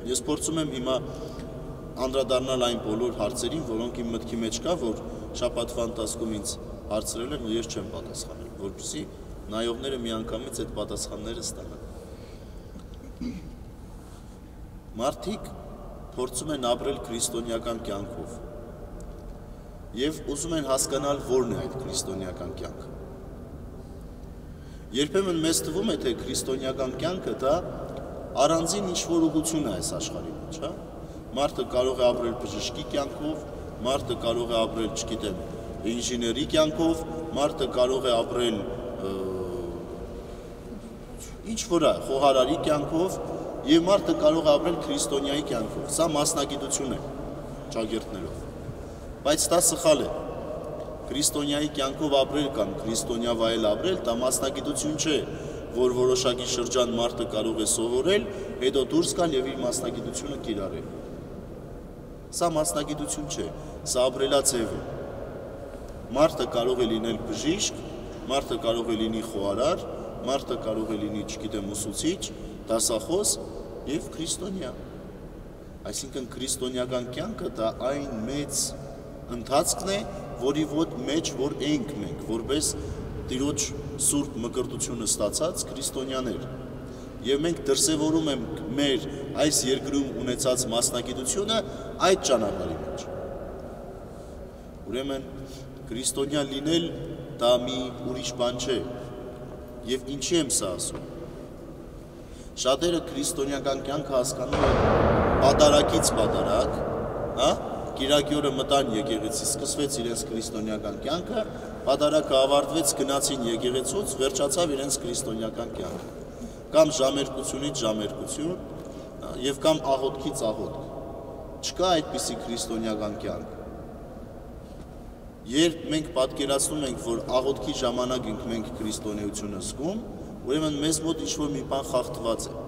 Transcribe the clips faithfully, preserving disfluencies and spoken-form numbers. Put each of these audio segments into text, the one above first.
ես փորձում եմ հիմա անդրադառնալ այն բոլոր հարցերին, որոնք իմ մտքի մեջ կա, որ շաբաթվա ընթացքում ինձ հարցրել են ու ես չեմ պատասխանել, որպեսզի նայողները միանգամից այդ պատասխանները ստանան։ Մարդիկ փորձում են ապրել քրիստոնեական կյանքով եւ ուզում են հասկանալ որն է այդ քրիստոնեական կյանքը։ Երբեմն մեզ թվում է, թե քրիստոնեական կյանքը դա առանձին ինչ-որ ուղղություն է այս աշխարհի մեջ, հա։ Մարդը կարող է ապրել բժշկի կյանքով, մարդը կարող է ապրել, չգիտեմ, ինժեների կյանքով, մարդը կարող է ապրել ինչ-որ է, խոհարարի կյանքով, եւ մարդը կարող է ապրել քրիստոնյայի կյանքով։ Սա մասնագիտություն է ճագերտներով։ Բայց դա սխալ է։ Քրիստոնյայի կյանքով ապրել կամ քրիստոնյա վայել ապրել, դա մասնագիտություն չէ, որ որոշակի շրջան մարդը կարող է սովորել, հետո դուրս գալ եւ իր մասնագիտությունը կիրառել։ Սա մասնագիտություն չէ, սա ապրելաձև է։ Մարդը կարող է լինել բժիշկ, մարդը կարող է լինի խոհարար, մարդը կարող է լինի, չգիտեմ, ուսուցիչ, դասախոս եւ քրիստոնյա։ Այսինքն քրիստոնեական կյանքը դա այն մեծ ընթացքն է, որի մեջ որ ենք մենք, որպես Տիրոջ սուրբ մկրտությունը ստացած քրիստոնյաներ։ Եվ մենք դրսևորում ենք մեր այս երկրում ունեցած մասնագիտությունը այդ ճանապարհի մեջ։ Ուրեմն քրիստոնյա լինել դա մի ուրիշ բան չէ։ Եվ ինչի եմ սա ասում։ Շատերը քրիստոնեական կյանքը հասկանում են պատարակից պատարակ, հա? Կիրակի օրը մտան եկեղեցի, սկսվեց իրենց քրիստոնեական կյանքը, պատարակը ավարտվեց, գնացին եկեղեցուց, վերջացավ իրենց քրիստոնեական կյանքը։ Կամ ժամերկությունից ժամերկություն, եւ կամ աղոթքից աղոթք։ Չկա այդպիսի քրիստոնեական կյանք։ Երբ մենք պատկերացնում ենք, որ աղոթքի ժամանակ ենք մենք քրիստոնեությունը զգում, ուրեմն մեզ մոտ ինչ-որ մի բան խախտված է։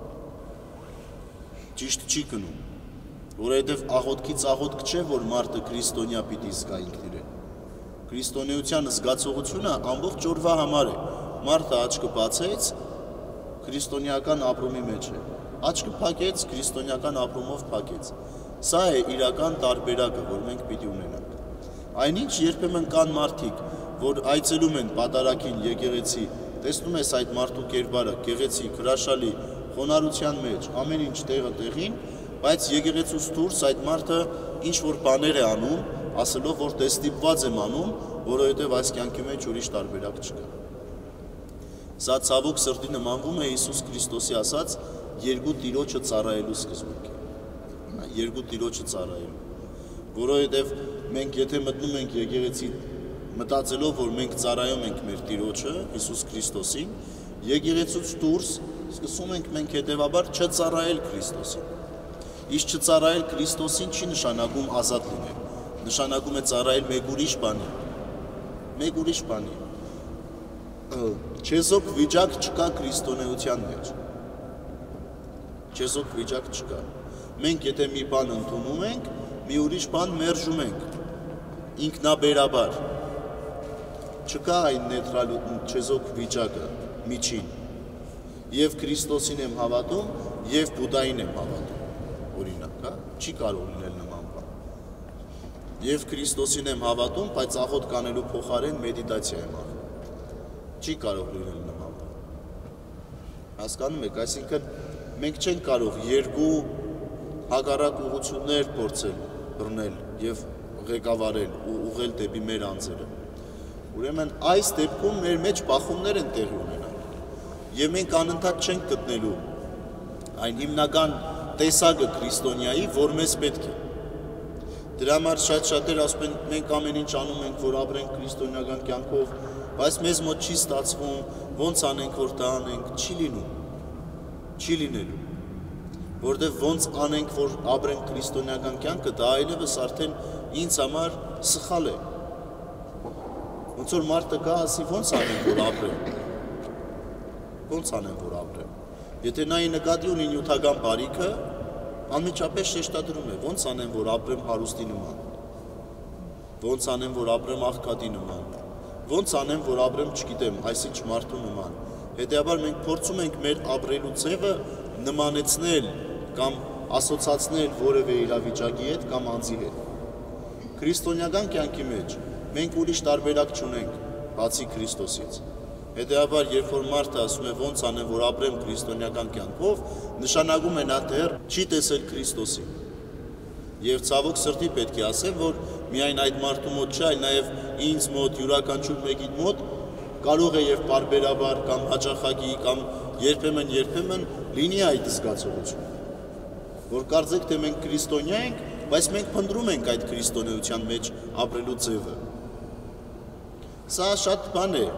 Ճիշտ չի գնում, որովհետև աղոթքից աղոթք չէ, որ մարդը քրիստոնյա պիտի զգա ինքն իրեն։ Քրիստոնեության զգացողությունը ամբողջ օրվա համար է։ Մարդը աչքը բացեց, քրիստոնեական ապրումի մեջ է։ Աչքը փակեց, քրիստոնեական ապրումով փակեց։ Սա է իրական տարբերակը, որ մենք պիտի ունենանք։ Այնինչ երբեմն կան մարդիկ, որ այցելում են պատարակին եկեղեցի, տեսնում ես այդ մարդու կերպարը, գեղեցիկ, հրաշալի, խոնարհության մեջ, ամեն ինչ տեղը տեղին, բայց եկեղեցուց դուրս այդ մարդը ինչ որ բաներ է անում, ասելով որ դե ստիպված եմ անում, որովհետև այս կյանքի մեջ ուրիշ տարբերակ չկա։ Սա ցավոք սրտի նմանվում է Հիսուս Քրիստոսի ասած երկու տիրոջը ծառայելու սկզբունքին։ Երկու տիրոջը ծառայելու։ Որովհետև մենք եթե մտնում ենք եկեղեցի մտածելով, որ մենք ծառայում ենք մեր Տիրոջը, Հիսուս Քրիստոսին, եկեղեցուց դուրս սկսում ենք մենք հետևաբար չծառայել Քրիստոսին։ Իսկ չծառայել Քրիստոսին չի նշանակում ազատ լինել, նշանակում է ծառայել մեկ ուրիշ բանի։ Մեկ ուրիշ բանի։ Չեզոք վիճակ չկա քրիստոնեության մեջ։ Չեզոք վիճակ չկա։ Մենք եթե մի բան ընդունում ենք, մի ուրիշ բան մերժում ենք։ Ինքնաբերաբար։ Չկա այն նեյտրալ չեզոք վիճակը միջին։ Եվ Քրիստոսին եմ հավատում, եւ Բուդդային եմ հավատում։ Օրինակ, հա, չի կարող լինել նման բան։ Եվ Քրիստոսին եմ հավատում, բայց աղոթք անելու փոխարեն մեդիտացիա եմ անում։ Չի կարող լինել նման բան։ Հասկանում եք, այսինքն մենք չենք կարող երկու հակառակ ուղղություններ փորձել բռնել եւ ղեկավարել ու ուղղել դեպի մեր անձերը։ Ուրեմն այս դեպքում մեր մեջ բախումներ են տեղի ունենալ։ Եվ մենք անընդհատ չենք գտնելու այն հիմնական տեսակը քրիստոնյայի, որ մեզ պետք է։ Դրա համար շատ շատեր ասում են, մենք ամեն ինչ անում ենք, որ ապրենք քրիստոնեական կյանքով, բայց մեզ մոտ չի ստացվում, ոնց անենք, որ դա անենք, չի լինում։ Չի լինելու։ Որտեղ ոնց անենք, որ ապրենք քրիստոնեական կյանքը, դա այլևս արդեն ինձ համար սխալ է։ Ոնց որ մարդը գա ասի, ոնց անենք, որ ապրեմ։ Ոնց անեմ, որ ապրեմ։ Եթե նա նկատի ունի նյութական բարիքը, անմիջապես շեշտադրում է, ոնց անեմ, որ ապրեմ հարուստի նման։ Ոնց անեմ, որ ապրեմ աղքատի նման։ Ոնց անեմ, որ ապրեմ, չգիտեմ, այսինչ մարդու նման։ Հետևաբար մենք փորձում ենք մեր ապրելու ձևը նմանեցնել կամ ասոցացնել որևէ իրավիճակի հետ կամ անձի հետ։ Քրիստոնեական կյանքի մեջ մենք ուրիշ տարբերակ չունենք, բացի Քրիստոսից։ Հետևաբար, երբ որ մարդը ասում է ոնց անեմ, որ ապրեմ քրիստոնեական կյանքով, նշանակում է նա դեռ չի տեսել Քրիստոսին։ Եվ ցավոք սրտի պետք է ասեմ, որ միայն այդ մարդու մոտ չէ, այլ նաև ինձ մոտ, յուրաքանչյուր մեկի մոտ կարող է եւ բարբերաբար կամ հաճախակի կամ երբեմն երբեմն լինի այդ զգացողությունը, որ կարծեք թե մենք քրիստոնյա ենք, բայց մենք փնտրում ենք այդ քրիստոնեության մեջ ապրելու ձևը։ Սա շատ բան է,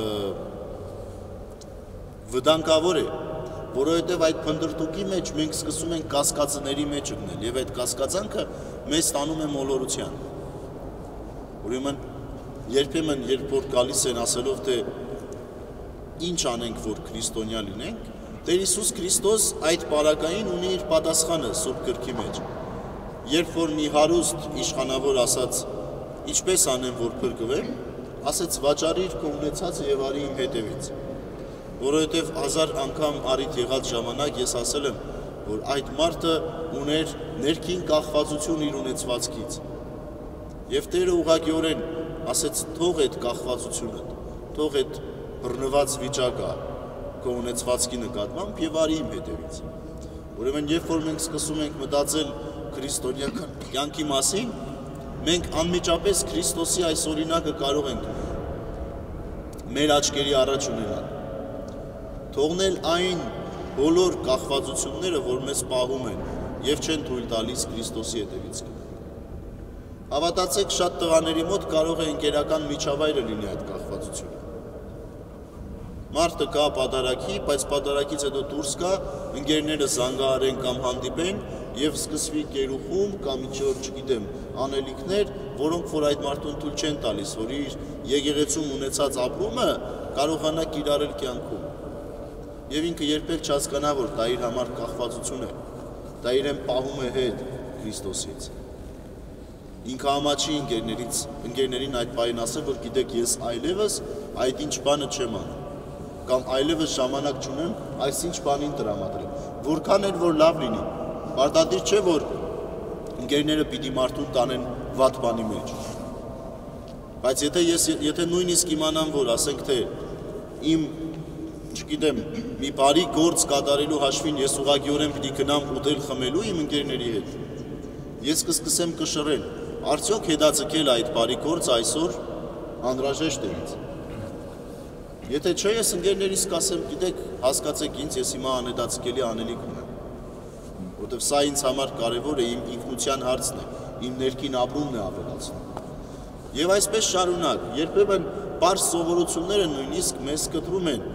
վտանգավոր է, որովհետև այդ փնտրտուքի մեջ մենք սկսում ենք կասկածների մեջ ընկնել, եւ այդ կասկածանքը մեզ տանում է մոլորության։ Ուրեմն երբեմն երբ որ գալիս են ասելով թե ինչ անենք, որ քրիստոնյա լինենք, Տեր Հիսուս Քրիստոս այդ պարագային ունի իր պատասխանը Սուրբ Գրքի մեջ։ Երբ որ մի հարուստ իշխանավոր ասաց, ինչպես անեմ, որ փրկվեմ, ասեց վաճառիր քո ունեցածը եւ արի իմ հետևից։ Որովհետև հազար անգամ առիթ եղած ժամանակ ես ասել եմ, որ այդ մարդը ուներ ներքին կախվածություն իր ունեցվածքից։ Եվ Տերը ուղղակիորեն ասեց թող այդ կախվածությունը, թող այդ բռնված վիճակը քո ունեցվածքի նկատմամբ եւ արի իմ հետևից։ Ուրեմն երբ որ մենք սկսում ենք մտածել քրիստոնեական կյանքի մասին, մենք անմիջապես Քրիստոսի այս օրինակը կարող ենք մեր աչքերի առաջ ունենալ։ Թողնել այն բոլոր կախվածությունները, որ մեզ պահում են եւ չեն թույլ տալիս Քրիստոսի հետևից գնալ։ Հավատացեք, շատ տղաների մոտ կարող է ընկերական միջավայրը լինի այդ կախվածությունը։ Մարդը կա պատարագի, բայց պատարագից հետո դուրս գա, ընկերները զանգահարեն կամ հանդիպեն եւ սկսվի գերուխում կամ ինչ-որ, չգիտեմ, անելիքներ, որոնք որ այդ մարդուն թույլ չեն տալիս, որ իր եկեղեցում ունեցած ապրումը կարողանա կիրառել կյանքում։ Եվ ինքը երբեք չհասկանա, որ դա իր համար կախվածություն է, դա իրեն պահում է հետ Քրիստոսից։ Ինքը ամաչի ընկերներից, ընկերներին այդ բանին ասել, որ գիտեք, ես այլևս այդ ինչ բանը չեմ անում, կամ այլևս ժամանակ չունեմ այս ինչ բանին տրամադրել։ Որքան էլ որ լավ լինի, պարտադիր չէ, որ ընկերները պիտի մարդուն տանեն վատ բանի մեջ։ Բայց եթե ես եթե նույնիսկ իմանամ, որ ասենք թե իմ չգիտեմ, մի բարի գործ կատարելու հաշվին ես ուղղակիորեն պիտի գնամ ուտել խմելու իմ ընկերների հետ, ես կսկսեմ կշռել, արդյոք հետաձգել այդ բարի գործը այսօր անհրաժեշտ է ինձ։ Եթե չէ, ես ընկերներիս կասեմ, գիտեք, հասկացեք ինձ, ես հիմա անհետաձգելի անելիք ունեմ, որովհետև սա ինձ համար կարևոր է, իմ ինքնության հարցն է, իմ ներքին ապրումն է ավելացնում։ Եվ այսպես շարունակ, երբեմն պարզ սովորությունները նույնիսկ մեզ կտրում են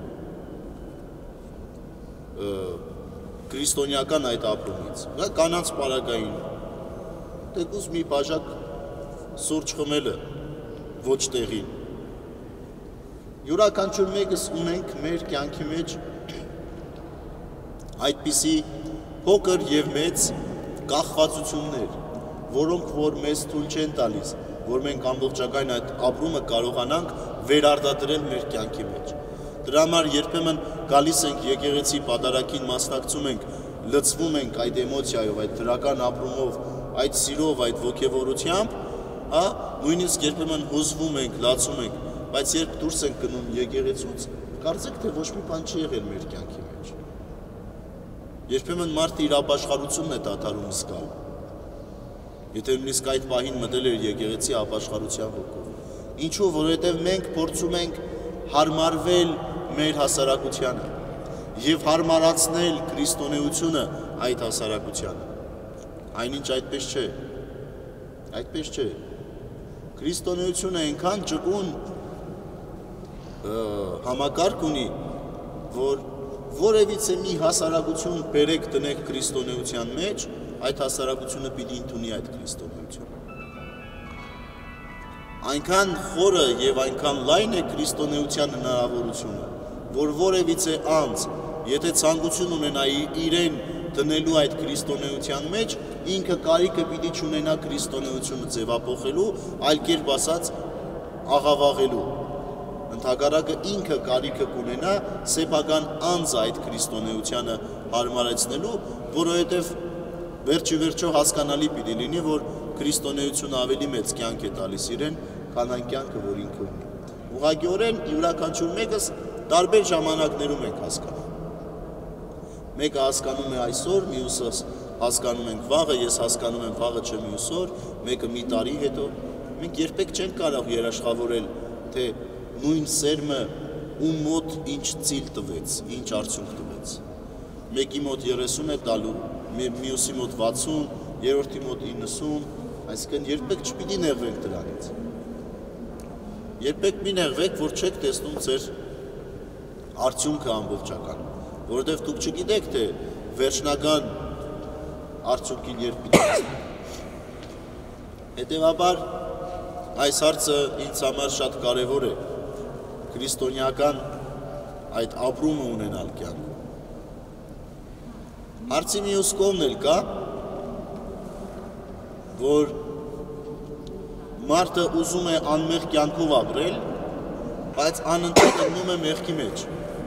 քրիստոնեական այդ ապրումից։ Կանանց պարագային, թեկուզ մի բաժակ սուրճ խմելը ոչ տեղին։ Յուրաքանչյուր մեկս ունենք մեր կյանքի մեջ այդպիսի փոքր եւ մեծ կախվածություններ, որոնք որ մեզ թույլ չեն տալիս, որ մենք ամբողջական այդ ապրումը կարողանանք վերարտադրել մեր կյանքի մեջ։ Դրա համար երբեմն գալիս ենք եկեղեցի պատարագին մասնակցում ենք, լցվում ենք այդ էմոցիայով, այդ դրական ապրումով, այդ սիրով, այդ ոգևորությամբ, հա, նույնիսկ երբեմն հուզվում ենք, լացում ենք, բայց երբ դուրս ենք գնում եկեղեցուց, կարծեք թե ոչ մի բան չի եղել մեր կյանքի մեջ։ Երբեմն մարդը իր ապաշխարությունն է դադարում զգալ։ Եթե նույնիսկ այդ պահին մտել էր եկեղեցի ապաշխարության ոգով։ Ինչու, որովհետև մենք փորձում ենք հարմարվել մեր հասարակությանը եւ հարմարացնել քրիստոնեությունը այդ հասարակությանը։ Այնինչ այդպես չէ։ Այդպես չէ։ Քրիստոնեությունը այնքան ճկուն համակարգ ունի, որ որևիցե մի հասարակություն բերեք տնեք քրիստոնեության մեջ, այդ հասարակությունը պիտի ընդունի այդ քրիստոնեությունը։ Այնքան խորը եւ այնքան լայն է քրիստոնեության հնարավորությունը, որ որևիցե անձ, եթե ցանկություն ունենա իրեն դնելու այդ քրիստոնեության մեջ, ինքը կարիքը պիտի չունենա քրիստոնեությունը ձևափոխելու, այլ կերպ ասած աղավաղելու։ Ընդհակառակը ինքը կարիքը կունենա սեփական անձը այդ քրիստոնեությանը հարմարեցնելու, որովհետև վերջի վերջո հասկանալի պիտի լինի, որ քրիստոնեությունը ավելի մեծ կյանք է տալիս իրեն, քան այն կյանքը, որ ինքը ունի։ Ուղղակիորեն յուրաքանչյուր մեկս տարբեր ժամանակներում ենք հասկանում։ Մեկը հասկանում է այսօր, մյուսը հասկանում ենք վաղը, ես հասկանում եմ վաղը չէ մյուս օր, մեկը մի տարի հետո։ Մենք երբեք չենք կարող երաշխավորել, թե նույն սերմը ում մոտ ինչ ծիլ տվեց, ինչ արդյունք տվեց։ Մեկի մոտ երեսուն է տալու, մյուսի մոտ վաթսուն, երրորդի մոտ իննսուն, այսինքն երբեք չպիտի նեղվենք դրանից։ Երբեք մի նեղվեք, որ չեք տեսնում ձեր արդյունքը ամբողջական, որովհետև դուք չգիտեք, թե վերջնական արդյունքին երբ պիտի հասնեք։ Հետևաբար այս հարցը ինձ համար շատ կարևոր է, քրիստոնեական այդ ապրումը ունենալ կյանքում։ Հարցի մյուս կողմն էլ կա, որ մարդը ուզում է անմեղ կյանքով ապրել, բայց անընդհատ ընկնում է մեղքի մեջ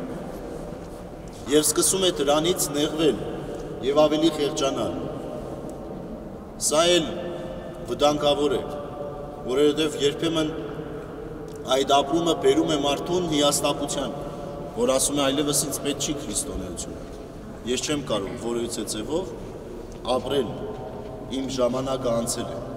և սկսում է դրանից նեղվել և ավելի խեղճանալ։ Սա էլ վտանգավոր է, որովհետև երբեմն այդ ապրումը բերում է մարդուն հիասթափության, որ ասում է այլևս ինձ պետք չի քրիստոնեությունը։ Ես չեմ կարող որևիցե ձևով ապրել, իմ ժամանակը անցել է։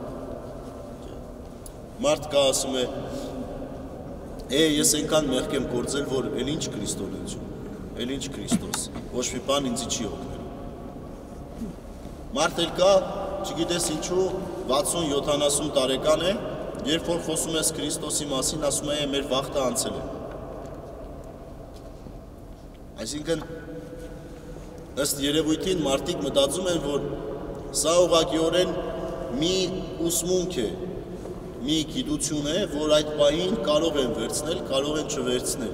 Մարդ կա ասում է, է, ես այնքան մեղք եմ գործել, որ էլ ինչ քրիստոնեություն, էլ ինչ Քրիստոս, ոչ մի բան ինձ չի օգնել։ Մարդ էլ կա, չգիտես ինչու, վաթսուն յոթանասուն տարեկան է, երբ որ խոսում ես Քրիստոսի մասին, ասում է, մեր վաղտը անցել է։ Այսինքն, ըստ երևույթին մարդիկ մտածում են, որ սա ուղղակիորեն մի ուսմունք է, մի գիտություն է, որ այդ պահին կարող են վերցնել, կարող են չվերցնել։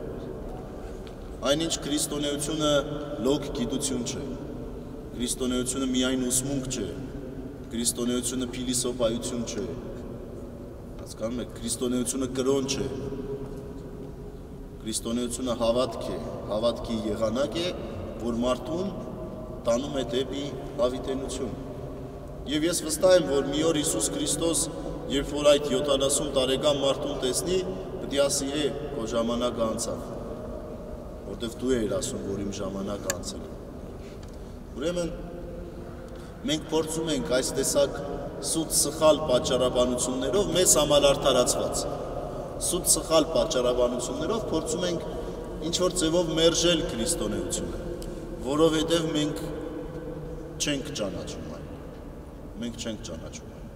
Այնինչ քրիստոնեությունը լոկ գիտություն չէ, քրիստոնեությունը միայն ուսմունք չէ, քրիստոնեությունը փիլիսոփայություն չէ, հասկանում եք, քրիստոնեությունը կրոն չէ, քրիստոնեությունը հավատք է, հավատքի եղանակ է, որ մարդուն տանում է դեպի հավիտենություն։ Եվ ես վստահ եմ, որ մի օր Հիսուս Քրիստոս, երբ որ այդ յոթանասուն տարեկան մարդուն տեսնի, պետք է ասի, է, քո ժամանակը անցավ, որտև դու էիր ասում, որ իմ ժամանակը անցել է։ Ուրեմն, մենք փորձում ենք այս տեսակ սուտ սխալ պատճառաբանություններով մեզ համար արդարացված, սուտ սխալ պատճառաբանություններով փորձում ենք ինչ-որ ձևով մերժել քրիստոնեությունը, որովհետև մենք չենք ճանաչում այն, մենք չենք ճանաչում այն։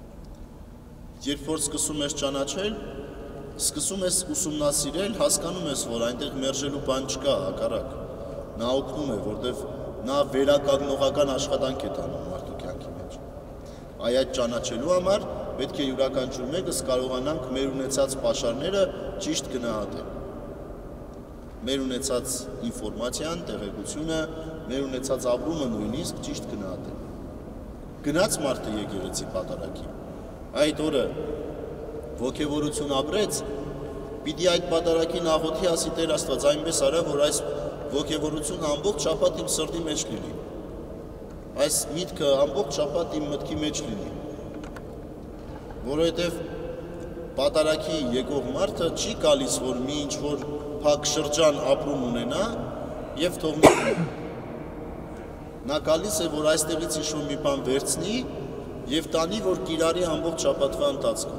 Երբ որ սկսում ես ճանաչել, սկսում ես ուսումնասիրել, հասկանում ես, որ այնտեղ մերժելու բան չկա, հակառակ, նա օգնում է, որտև նա վերականգնողական աշխատանք է տանում մարդու կյանքի մեջ։ Այ այդ ճանաչելու համար պետք է յուրաքանչյուր մեկս կարողանանք մեր ունեցած պաշարները ճիշտ գնահատել։ Մեր ունեցած ինֆորմացիան, տեղեկությունը, մեր ունեցած ապրումը նույնիսկ ճիշտ գնահատել։ Գնաց մարդը եկեղեցի պատարագի, այդ օրը ոգևորություն ապրեց, պիտի այդ պատարագին աղոթի ասի Տեր Աստված, այնպես արա, որ այս ոգևորությունը ամբողջ շաբաթ իմ սրտի մեջ լինի, այս միտքը ամբողջ շաբաթ իմ մտքի մեջ լինի, որովհետև պատարագի եկող մարդը չի գալիս, որ մի ինչ-որ փակ շրջան ապրում ունենա և թողնում։ Նա գալիս է, որ այստեղից ինչ-որ մի բան վերցնի և տանի, որ կիրարի ամբողջ շաբաթվա ընթացքում։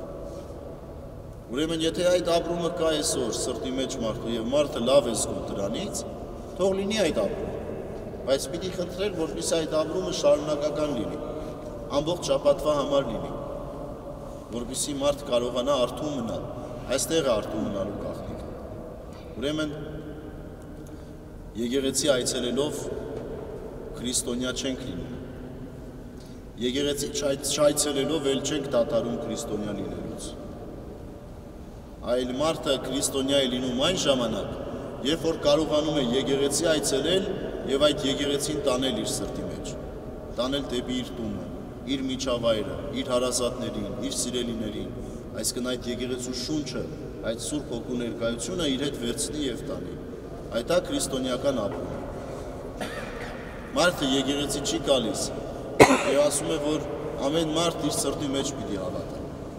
Ուրեմն, եթե այդ ապրումը կա այսօր սրտի մեջ մարդու և մարդը լավ է զգում դրանից, թող լինի այդ ապրումը, բայց պիտի խնդրել, որպեսզի այդ ապրումը շարունակական լինի, ամբողջ շաբաթվա համար լինի, որպեսզի մարդ կարողանա արթուն մնալ, այստեղ է արթուն մնալու գաղտնիքը։ Ուրեմն, եկեղեցի այցելելով քրիստոնյա չենք լինում, եկեղեցի չայցելելով էլ չենք դադարում քրիստոնյա լինելուց, այլ մարդը քրիստոնյա է լինում այն ժամանակ, երբ որ կարողանում է եկեղեցի այցելել և այդ եկեղեցին տանել իր սրտի մեջ, տանել դեպի իր տունը, իր միջավայրը, իր հարազատներին, իր սիրելիներին, այսինքն այդ եկեղեցու շունչը, այդ Սուրբ Հոգու ներկայությունը իր հետ վերցնի և տանի։ Այդ է քրիստոնեական ապրումը։ Մարդը եկեղեցի չի գալիս եւ ասում է, որ ամեն մարդ իր սրտի մեջ պիտի հավատա։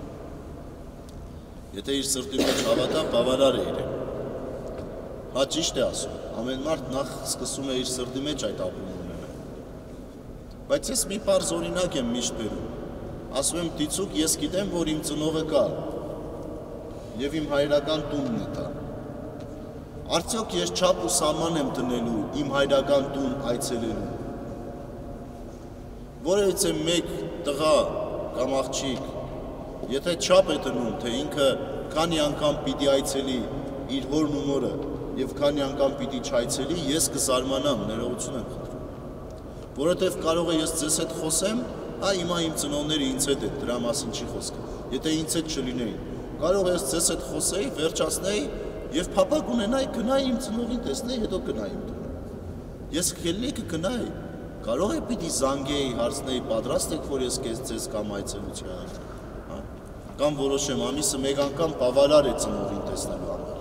Եթե իր սրտի մեջ հավատա, բավարար է իրեն։ Հա ճիշտ է ասում, ամեն մարդ նախ սկսում է իր սրտի մեջ այդ ապրում ունենալ։ Բայց ես մի պարզ օրինակ եմ միշտ բերում։ Ասում եմ, դիցուք, ես գիտեմ, որ իմ ծնողը կա եւ իմ հայրական տունն է դա։ Արդյոք ես չափ ու սահման եմ դնելու իմ հայրական տուն այցելելու։ Որևիցե մեկ տղա կամ աղջիկ, եթե չափ է դնում, թե ինքը քանի անգամ պիտի այցելի իր հորն ու մորը եւ քանի անգամ պիտի չայցելի, ես կզարմանամ, ներողություն եմ խնդրում։ Որովհետեւ կարող է ես ձեզ հետ խոսեմ, հա հիմա իմ ծնողները ինձ հետ են, դրա մասին չի խոսքը։ Եթե ինձ հետ չլինեին, կարող է ես ձեզ հետ խոսեի, վերջացնեի եւ փափակ ունենայի գնայի իմ ծնողին տեսնեի, հետո գնայի իմ տուն։ Ես քելի կգնայի, կարող է պիտի զանգեի, հարցնեի, պատրաստ եք, որ ես քեզ ձեզ կամ այցելության, հա։ Կամ որոշեմ, ամիսը մեկ անգամ բավարար է ծնողին տեսնելու համար։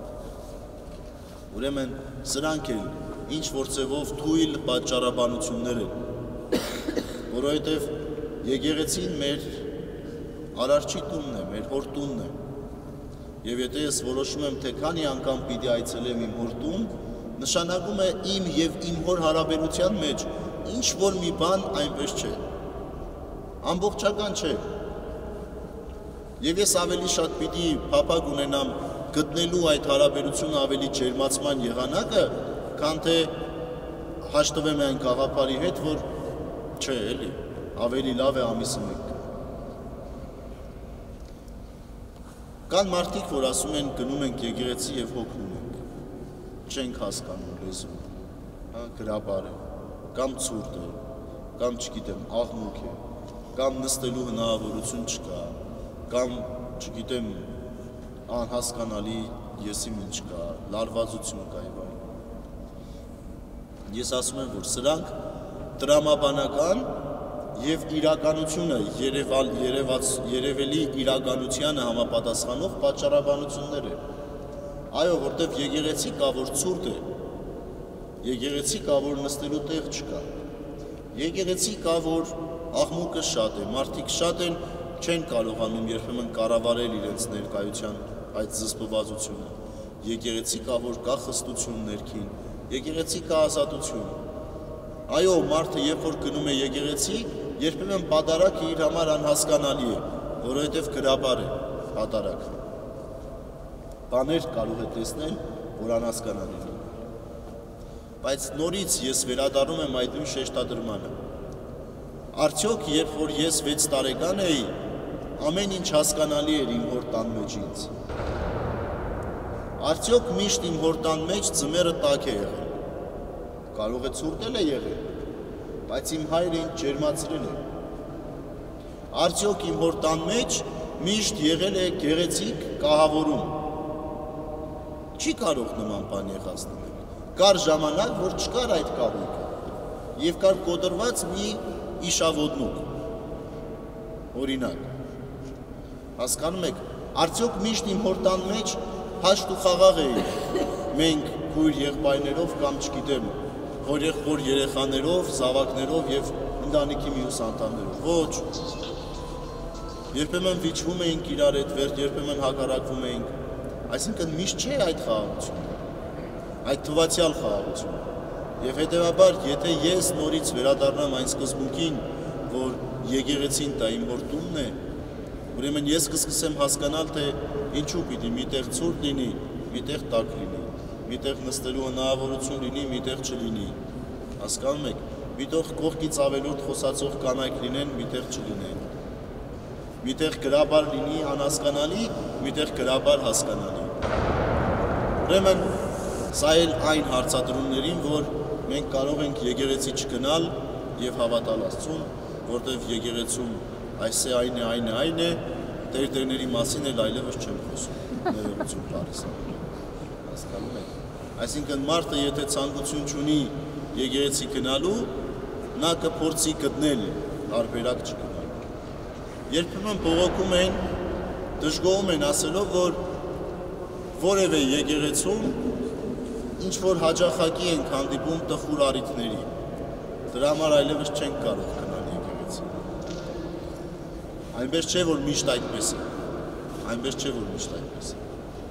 Ուրեմն սրանք էլ ինչ որ ձևով թույլ պատճառաբանություններ են, որովհետև եկեղեցին մեր արարչի տունն է, մեր հոր տունն է։ Եվ եթե ես որոշում եմ, թե քանի անգամ պիտի այցելեմ իմ հոր տուն, նշանակում է իմ եւ իմ հոր հարաբերության մեջ ինչ որ մի բան այնպես չէ։ Ամբողջական չէ։ Եվ ես ավելի շատ պիտի փափակ ունենամ գտնելու այդ հարաբերությունը ավելի ջերմացման եղանակը, քան թե հաշտվեմ այն գաղափարի հետ, որ չէ, էլի, ավելի լավ է ամիսը մեկ։ Կան մարդիկ, որ ասում են գնում ենք եկեղեցի եւ հոգնում ենք, չենք հասկանում լեզուն, հա, գրաբար է, կամ ցուրտ է, կամ չգիտեմ, աղմուկ է, կամ նստելու հնարավորություն չկա, կամ չգիտեմ, անհասկանալի եսիմին չկա, լարվածություն կա եւ այլն։ Ես ասում եմ, որ սրանք տրամաբանական եւ իրականությունը երևալ երևաց երևելի իրականությանը համապատասխանող պատճառաբանություններ են։ Այո, որտեվ եկեղեցի կա, որ ցուրտ է։ Եկեղեցի կա, որ նստելու տեղ չկա։ Եկեղեցի կա, որ աղմուկը շատ է, մարդիկ շատ են, չեն կարողանում երբեմն կառավարել իրենց ներկայության այդ զսպվածությունը։ Եկեղեցի կա, որ կա խստություն ներքին, եկեղեցի կա ազատություն։ Այո, մարդը երբ որ գնում է եկեղեցի, երբեմն պատարակը իր համար անհասկանալի է, որովհետև գրաբար է պատարակը։ Բաներ կարող է տեսնել, որ անհասկանալի է։ Բայց նորից ես վերադառնում եմ այդ նույն շեշտադրմանը։ Արդյոք երբ որ ես վեց տարեկան էի, ամեն ինչ հասկանալի էր իմ հոր տան մեջ ինձ։ Արդյոք միշտ իմ հոր տան մեջ ձմեռը տաք է եղել։ Կարող է ցուրտել է եղել, բայց իմ հայրը ինձ ջերմացրել է։ Արդյոք իմ հոր տան մեջ միշտ եղել է գեղեցիկ կահավորում։ Չի կարող նման բան եղած լինել։ Կար ժամանակ, որ չկար այդ կահույքը, եւ կար կոտրված մի իշավոտնուկ։ Օրինակ, հասկանում եք, արդյոք միշտ իմ հոր տան մեջ հաշտ ու խաղաղ էի։ Մենք քույր եղբայրներով կամ չգիտեմ, հորեղբոր երեխաներով, զավակներով եւ ընտանիքի մյուս անդամներով։ Ոչ։ Երբեմն վիճվում էինք իրար հետ, երբեմն հակառակվում էինք։ Այսինքն միշտ չէ այդ խաղաղությունը, այդ թվացյալ խաղաղությունը։ Եվ հետեւաբար, եթե ես նորից վերադառնամ այն սկզբունքին, որ եկեղեցին դա իմ հոր տունն է, ուրեմն ես կսկսեմ հասկանալ, թե ինչու պիտի միտեղ ցուրտ լինի, միտեղ տաք լինի, միտեղ նստելու հնարավորություն լինի, միտեղ չլինի։ Հասկանում եք, միտեղ կողքից ավելորդ խոսացող կանայք լինեն, միտեղ չլինեն։ Միտեղ գրաբար լինի անհասկանալի, միտեղ գրաբար հասկանալի։ Ուրեմն սա էլ այն հարցադրումներին, որ մենք կարող ենք եկեղեցի չգնալ եւ հավատալ Աստծուն, որտեղ եկեղեցում այս է, այն է, այն է, այն է, տերտերների մասին էլ այլևս չեմ խոսում, ներողություն բարիս։ Հասկանում եք։ Այսինքն մարդը եթե ցանկություն չունի եկեղեցի գնալու, նա կփորձի գտնել տարբերակ չգնալ։ Երբեմն բողոքում են, դժգոհում են ասելով, որ որևէ եկեղեցում ինչ որ հաջախակի ենք հանդիպում տխուր առիթների։ Դրա համար այլևս չենք կարող գնալ եկեղեցի։ Այնպես չէ, որ միշտ այդպես է։ Այնպես չէ, որ միշտ այդպես է։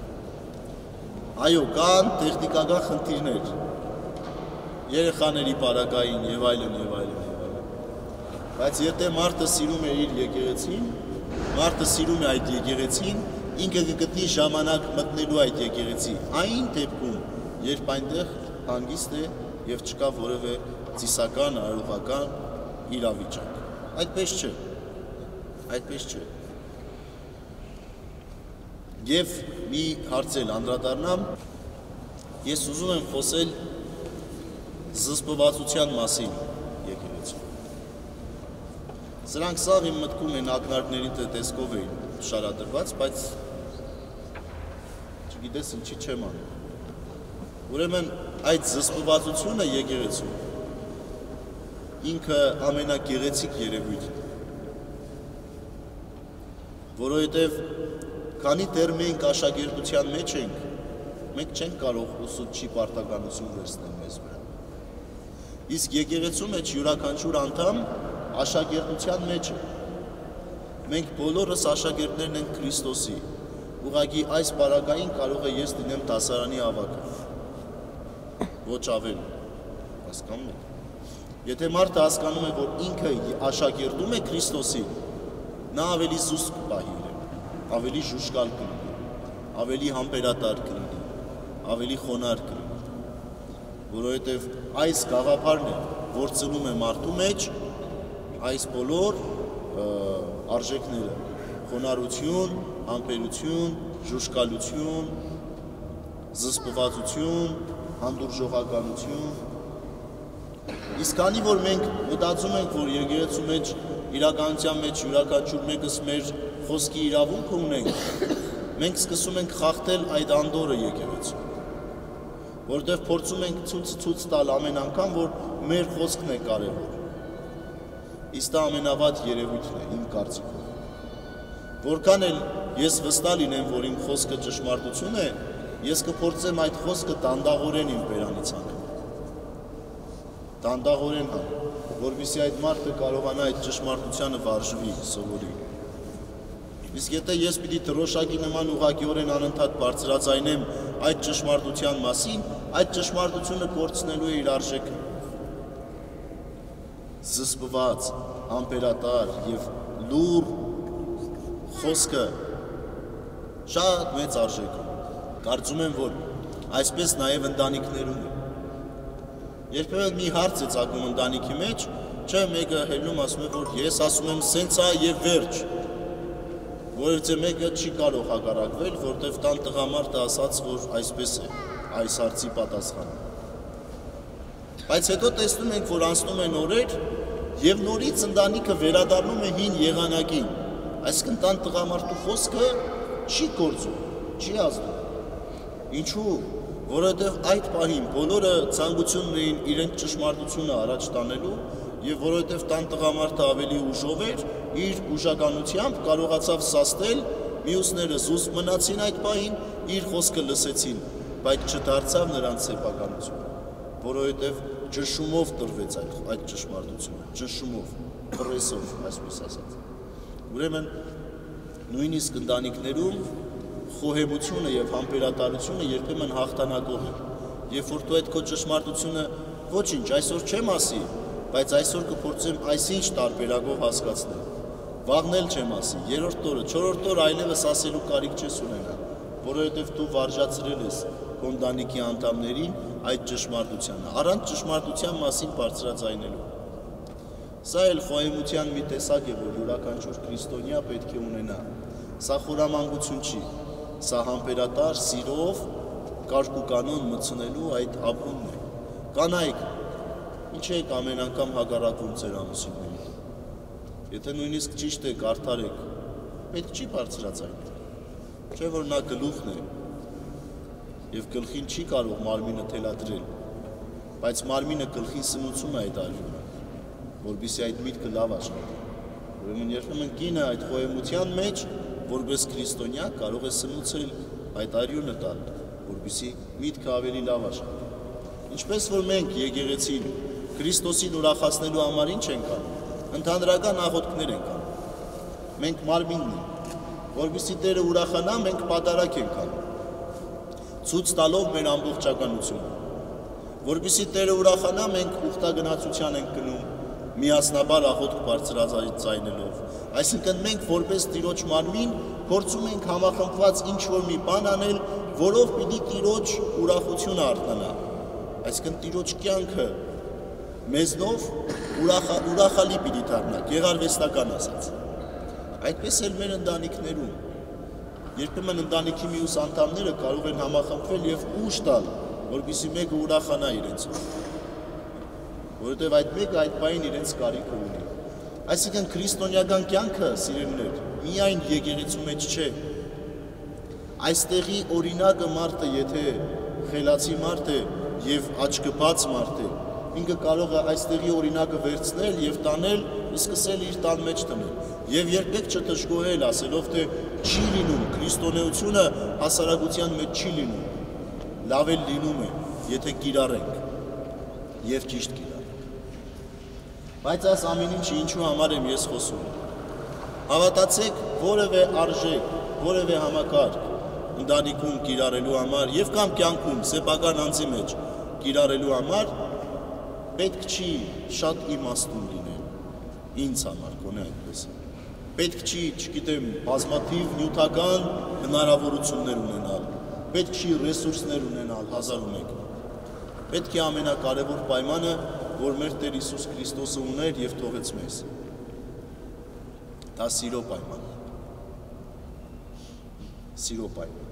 Այո, կան տեխնիկական խնդիրներ, երեխաների պարագային եւ այլն եւ այլն եւ այլն։ Բայց եթե մարդը սիրում է իր եկեղեցին, մարդը սիրում է այդ եկեղեցին, ինքը կգտնի ժամանակ մտնելու այդ եկեղեցի, այն դեպքում, երբ այնտեղ հանգիստ է եւ չկա որևէ ծիսական, արարողական իրավիճակ։ Այդպես չէ։ Այդպես չէ։ Եվ մի հարց էլ անդրադառնամ, ես ուզում եմ խոսել զսպվածության մասին եկեղեցում։ Սրանք սաղ իմ մտքում են ակնարկների տեսքով էին շարադրված, բայց չգիտես ինչի չեմ անում։ Ուրեմն այդ զսպվածությունը եկեղեցում ինքը ամենագեղեցիկ երևույթն է, որովհետև քանի դեռ մենք աշակերտության մեջ ենք, մենք չենք կարող ուսուցչի պարտականություն վերցնել մեզ վրա։ Իսկ եկեղեցու մեջ յուրաքանչյուր անդամ աշակերտության մեջ է։ Մենք բոլորս աշակերտներն ենք Քրիստոսի, ուղղակի այս պարագային կարող է ես լինեմ դասարանի ավագը, ոչ ավելի, հասկանում եք։ Եթե մարդը հասկանում է, որ ինքը աշակերտում է Քրիստոսին, նա ավելի զուսպ կպահի իրեն, ավելի ժուշկալ կլինի, ավելի համբերատար կլինի, ավելի խոնարհ կլինի, որովհետև այս գաղափարն է, որ ծնում է մարդու մեջ այս բոլոր արժեքները՝ խոնարհություն, համբերություն, ժուշկալություն, զսպվածություն, հանդուրժողականություն։ Իսկ քանի որ մենք մտածում ենք, որ եկեղեցու մեջ իրականության մեջ յուրաքանչյուր մեկս մեր խոսքի իրավունքը ունենք, մենք սկսում ենք խախտել այդ անդորը եկեղեցու, որտեղ փորձում ենք ցույց տալ ամեն անգամ, որ մեր խոսքն է կարևոր։ Իսկ դա ամենավատ երևույթն է իմ կարծիքով։ Որքան էլ ես վստահ լինեմ, որ իմ խոսքը ճշմարտություն է, ես կփորձեմ այդ խոսքը դանդաղորեն իմ բերանից հանել։ Դանդաղորեն հանել, որպեսզի այդ մարդը կարողանա այդ ճշմարտությանը վարժվի, սովորի։ Իսկ եթե ես պիտի դրոշակի նման ուղղակիորեն անընդհատ բարձրաձայնեմ այդ ճշմարտության մասին, այդ ճշմարտությունը կորցնելու է իր արժեքը։ Զսպված, համբերատար եւ լուռ խոսքը շատ մեծ արժեք ունի։ Կարծում եմ, որ այսպես նաեւ ընտանիքներում է։ Երբեմն մի հարց է ծագում ընտանիքի մեջ, չէ, մեկը հելնում ասում է, որ ես ասում եմ սենց է եւ վերջ։ Որովհետեւ մեկը չի կարող հակառակվել, որտեվ տան տղամարդը ասաց, որ այսպես է, այս հարցի պատասխանը։ Բայց հետո տեսնում ենք, որ անցնում են օրեր եւ նորից ընտանիքը վերադառնում է հին եղանակին։ Այսինքն տան տղամարդու խոսքը չի գործում, չի ազդում։ Ինչու՞։ Որովհետև այդ պահին բոլորը ցանկություն ունեին իրենց ճշմարտությունը առաջ տանելու եւ որովհետև տան տղամարդը ավելի ուժով էր, իր ուժականությամբ կարողացավ սաստել, մյուսները զուսպ մնացին այդ պահին, իր խոսքը լսեցին, բայց չդարձավ նրանց սեփականությունը, որովհետև ճնշումով տրվեց այդ այդ ճշմարտությունը, ճնշումով, պրեսով, այսպես ասած։ Ուրեմն նույնիսկ ընտանիքներում խոհեմությունը եւ համբերատարությունը երբեմն հաղթանակող է։ Երբ որ դու այդ քո ճշմարտությունը ոչինչ, այսօր չեմ ասի, բայց այսօր կփորձեմ այսինչ տարբերակով հասկացնել։ Վաղնել չեմ ասի, երրորդ օրը, չորրորդ օրը այլևս ասելու կարիք չես ունենա, որովհետեւ դու վարժացրել ես քո ընտանիքի անդամներին այդ ճշմարտությանը, առանց ճշմարտության մասին բարձրաձայնելու։ Սա էլ խոհեմության մի տեսակ է, որ յուրաքանչյուր քրիստոնյա պետք է ունենա։ Սա խորամանկություն չի, սա համբերատար, սիրով, կարգ ու կանոն մտցնելու այդ ապրումն է։ Կանայք, ինչ եք ամեն անգամ հակառակվում ձեր ամուսիններին։ Եթե նույնիսկ ճիշտ եք, արդար եք, պետք չի բարձրաձայնել։ Չէ՞ որ նա գլուխն է, եւ գլխին չի կարող մարմինը թելադրել, բայց մարմինը գլխին սնուցում է այդ արյունը, որպեսզի այդ միտքը լավ աշխատի։ Ուրեմն երբեմն կինը այդ խոհեմության մեջ որպես քրիստոնյա կարող է սնուցել այդ արյունը տալ, որպեսզի միտքը ավելի լավ աշխատի։ Ինչպես որ մենք եկեղեցին Քրիստոսին ուրախացնելու համար ինչ ենք անում։ Ընդհանրական աղոթքներ ենք անում։ Մենք մարմինն ենք, որովհետեւ Տերը ուրախանա, մենք պատարակ ենք անում։ Ցույց տալով մեր ամբողջականությունը։ Որովհետեւ Տերը ուրախանա, մենք ուխտագնացության ենք գնում, միասնաբար աղոթք բարձրացնելով։ Այսինքն մենք որպես Տիրոջ մարմին փորձում ենք համախմբված ինչ-որ մի բան անել, որով պիտի Տիրոջ ուրախությունը արթնանա։ Այսինքն Տիրոջ կյանքը մեզնով ուրախալի պիտի դառնա, գեղարվեստական ասած։ Այդպես էլ մեր ընտանիքներում երբեմն ընտանիքի մյուս անդամները կարող են համախմբվել եւ ուժ տալ, որպեսզի մեկը ուրախանա իրենցով, որովհետեւ այդ մեկը այդ բանին իրենց կարիքը ունի։ Այսինքն քրիստոնեական կյանքը, սիրելիներ, միայն եկեղեցու մեջ չէ։ Այստեղի օրինակը մարդը, եթե խելացի մարդ է եւ աչքբաց մարդ է, ինքը կարող է այստեղի օրինակը վերցնել եւ տանել, սկսել իր տան մեջ դնել։ Եվ երբեք չթշկոհել, ասելով թե չի լինում, քրիստոնեությունը հասարակության մեջ չի լինում, լավ էլ լինում է, եթե կիրառենք եւ ճիշտ կիրառենք։ Բայց այս ամեն ինչը ինչու համար եմ ես խոսում։ Հավատացեք, որևէ արժեք, որևէ համակարգ ընտանիքում կիրառելու համար եւ կամ կյանքում սեփական անձի մեջ կիրառելու համար պետք չի շատ իմաստուն լինել, ինձ համար գոնե այդպես։ Պետք չի, չգիտեմ, բազմաթիվ նյութական հնարավորություններ ունենալ, պետք չի ռեսուրսներ ունենալ հազար ու մեկ։ Պետք է ամենակարևոր պայմանը, որ մեր Տեր Հիսուս Քրիստոսը ուներ եւ թողեց մեզ։ Դա սիրո պայման։ Սիրո պայման։